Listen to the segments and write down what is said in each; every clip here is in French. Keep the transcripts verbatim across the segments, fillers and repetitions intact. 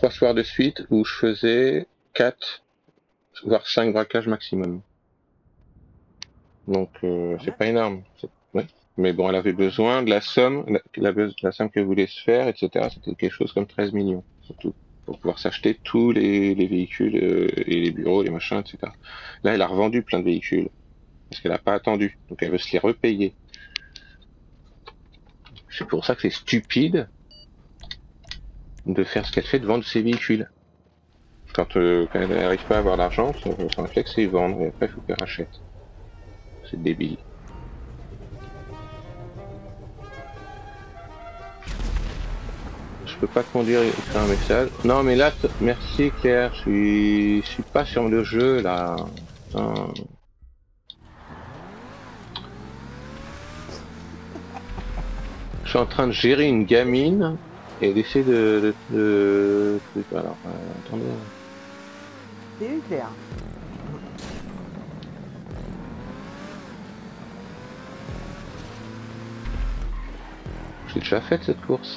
trois soirs de suite où je faisais quatre, voire cinq braquages maximum. Donc euh, c'est pas énorme. Ouais. Mais bon, elle avait besoin de la somme, la, la, la somme qu'elle voulait se faire, et cetera. C'était quelque chose comme treize millions, surtout, pour pouvoir s'acheter tous les, les véhicules euh, et les bureaux, les machins, et cetera. Là, elle a revendu plein de véhicules parce qu'elle n'a pas attendu, donc elle veut se les repayer. C'est pour ça que c'est stupide de faire ce qu'elle fait, de vendre ses véhicules. Quand, euh, quand elle n'arrive pas à avoir l'argent, son, son réflexe c'est vendre, et après il faut qu'elle rachète. C'est débile. Je peux pas conduire et faire un message. Non mais là, merci Claire, je suis, je suis pas sur le jeu là. Putain. Je suis en train de gérer une gamine et d'essayer de, de, de, de... Alors, euh, attendez. C'est une Claire. J'ai déjà fait cette course.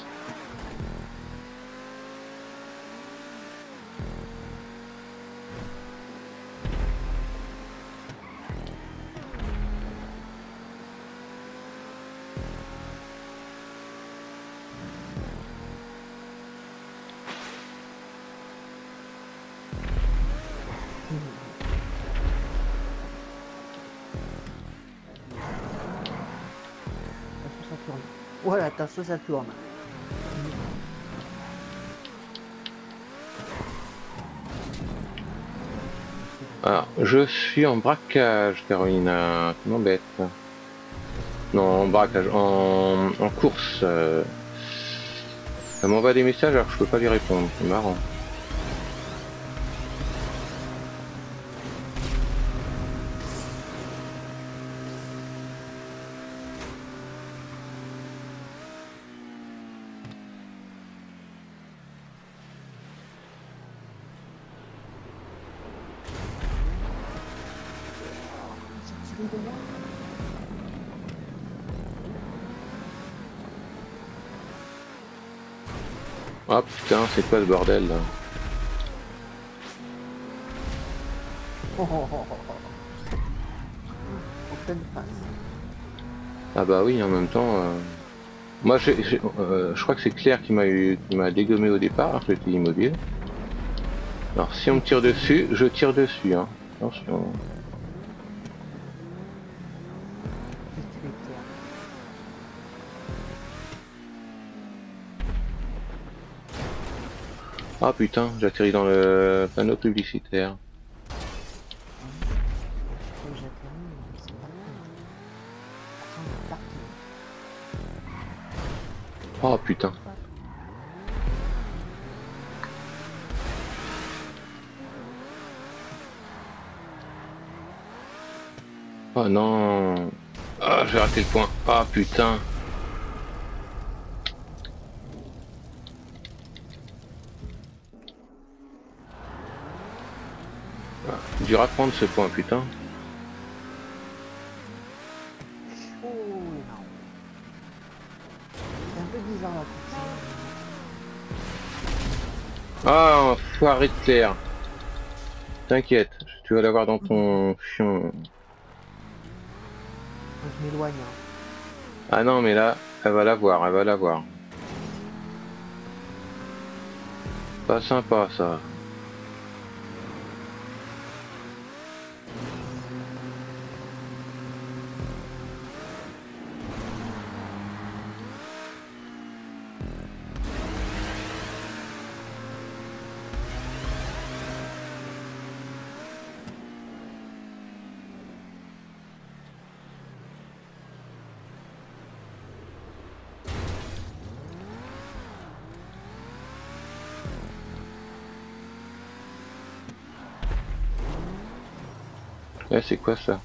Voilà, attention ça tourne. Alors, je suis en braquage, Carolina. Tu m'embêtes. Non, en braquage, en, en course. Euh... Elle m'envoie des messages alors que je peux pas lui répondre. C'est marrant. Ah putain, c'est quoi ce bordel là? Oh, oh, oh, oh. En pleine face. Ah bah oui, en même temps... Euh... Moi, j'ai, j'ai, euh, je crois que c'est Claire qui m'a eu, qui m'a dégommé au départ, alors que j'étais immobile. Alors si on me tire dessus, je tire dessus, hein. Attention. Ah putain, j'atterris dans le panneau publicitaire. Oh putain. Oh non. Ah, j'ai raté le point. Ah putain. Ah, dur à prendre ce point, putain. Oh non. C'est un peu bizarre là. Ah, enfoiré de Claire. T'inquiète, tu vas l'avoir dans ton fion. Je m'éloigne. Ah non, mais là, elle va l'avoir, elle va l'avoir. Pas sympa ça. Eh, c'est quoi ça?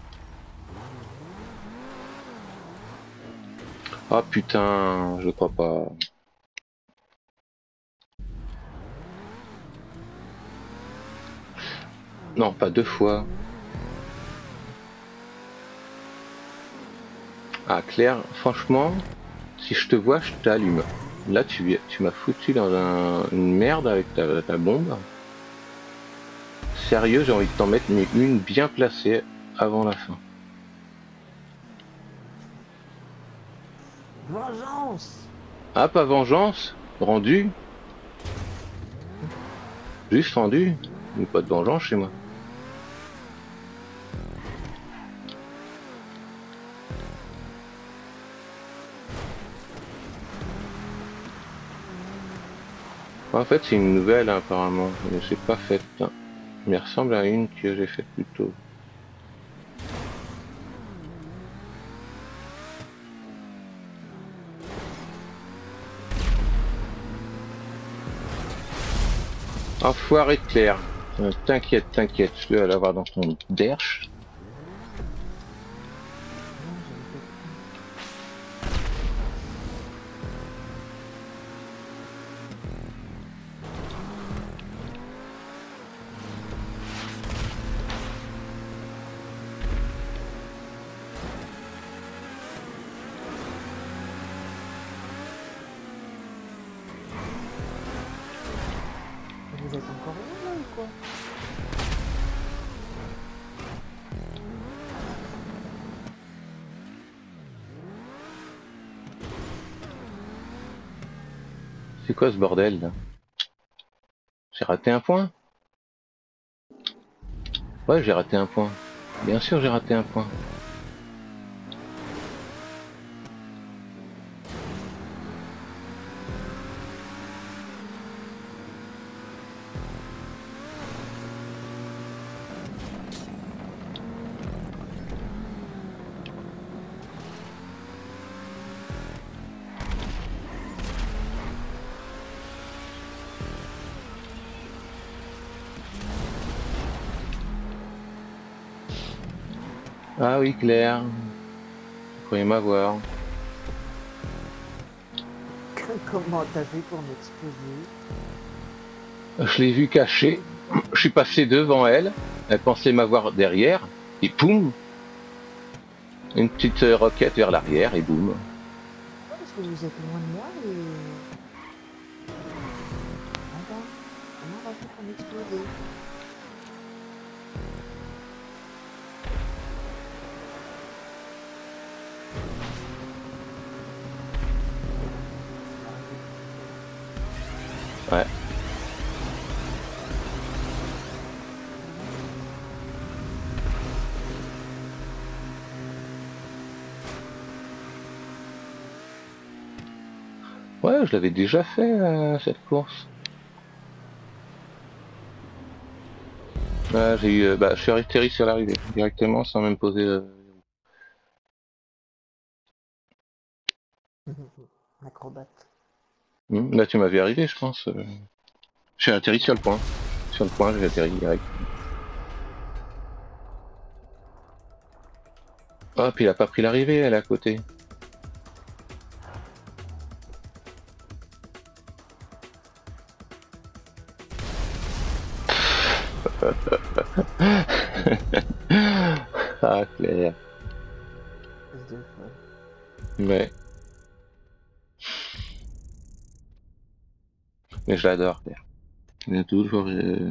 Ah putain, je crois pas. Non, pas deux fois. Ah Claire, franchement, si je te vois, je t'allume. Là, tu, viens- tu m'as foutu dans un- une merde avec ta, ta bombe. Sérieux, j'ai envie de t'en mettre mais une bien placée avant la fin. Vengeance. Ah, pas vengeance? Rendu? Juste rendu? Mais pas de vengeance chez moi. En fait, c'est une nouvelle hein, apparemment. Je ne sais pas faite. Hein. Mais elle ressemble à une que j'ai faite plus tôt. Enfoiré de Claire. Euh, t'inquiète, t'inquiète, je vais l'avoir dans ton derche. Vous êtes encore là ou quoi? C'est quoi ce bordel là? J'ai raté un point? Ouais, j'ai raté un point. Bien sûr, j'ai raté un point. Ah oui, Claire. Vous pourriez m'avoir. Comment t'as fait pour m'exploser? Je l'ai vu caché. Je suis passé devant elle. Elle pensait m'avoir derrière. Et poum! Une petite euh, roquette vers l'arrière et boum. Ouais, parce que vous êtes loin de moi et... Comment Comment on va faire pour m'exploser? Ouais. Ouais, je l'avais déjà fait euh, cette course. Ouais, j'ai eu, euh, bah, je suis atterri sur l'arrivée directement sans même poser. Euh... Acrobate. hmm, Là, tu m'as vu arriver, je pense. Euh... Je suis atterri sur le point. Sur le point, j'ai atterri direct. Oh, puis il a pas pris l'arrivée, elle est à côté. Ah, Claire. Espèce de folle. Mais. Mais je l'adore, Claire. Elle est toujours, euh,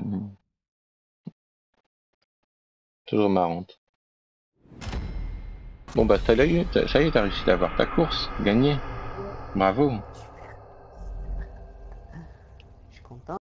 toujours marrante. Bon, bah, ça y est, ça y est, t'as réussi à avoir ta course. Gagné. Ouais, Bravo. super. Je suis content.